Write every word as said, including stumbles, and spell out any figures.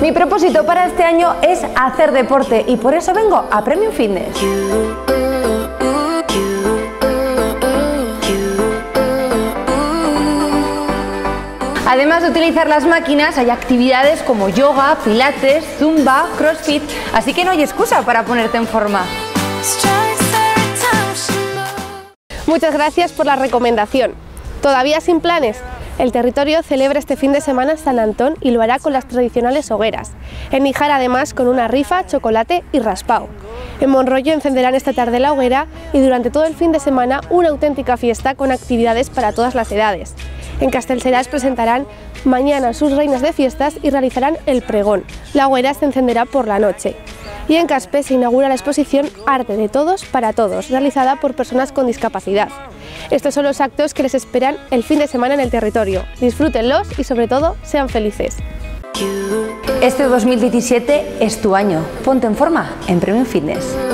Mi propósito para este año es hacer deporte y por eso vengo a Premium Fitness. Además de utilizar las máquinas, hay actividades como yoga, pilates, zumba, crossfit, así que no hay excusa para ponerte en forma. Muchas gracias por la recomendación. ¿Todavía sin planes? El territorio celebra este fin de semana San Antón y lo hará con las tradicionales hogueras. En Níjar además con una rifa, chocolate y raspao. En Monroyo encenderán esta tarde la hoguera y durante todo el fin de semana una auténtica fiesta con actividades para todas las edades. En Castellseràs presentarán mañana sus reinas de fiestas y realizarán el pregón. La hoguera se encenderá por la noche. Y en Caspe se inaugura la exposición Arte de Todos para Todos, realizada por personas con discapacidad. Estos son los actos que les esperan el fin de semana en el territorio. Disfrútenlos y sobre todo sean felices. Este dos mil diecisiete es tu año. Ponte en forma en Premium Fitness.